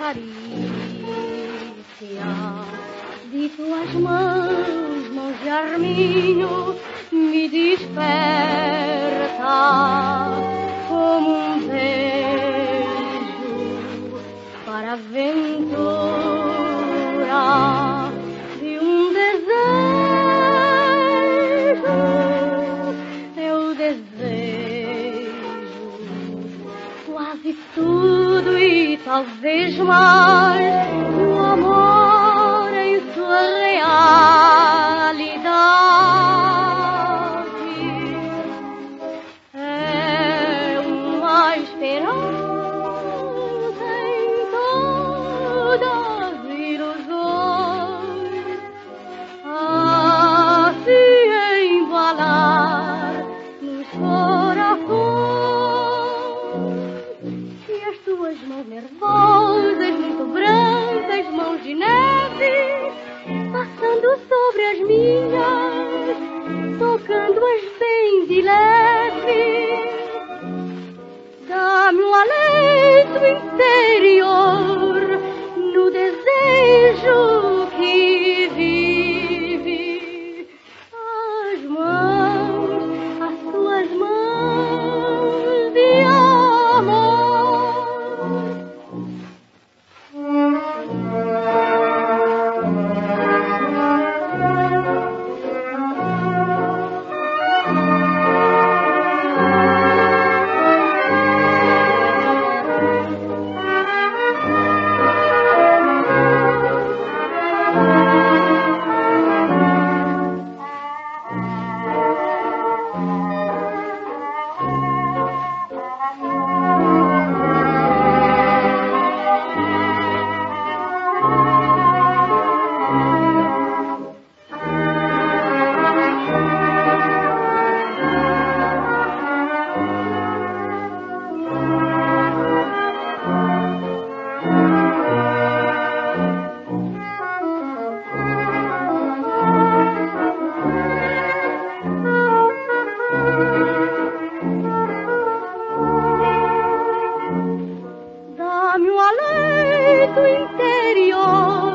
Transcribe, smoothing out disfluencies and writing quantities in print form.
carícia de tuas mãos, mãos de arminho, me desperta como um beijo para a aventura de um desejo. Eu desejo quase tudo e talvez mais o amor em sua realidade. É uma esperança em todas as ilusões a se embalar nos corações. E as tuas mãos nervosas, muito brancas, mãos de neve, passando sobre as minhas, tocando-as bem de leve, dá-me um alento interior no desejo que vive. As tuas mãos de amor. Dá-me um alento interior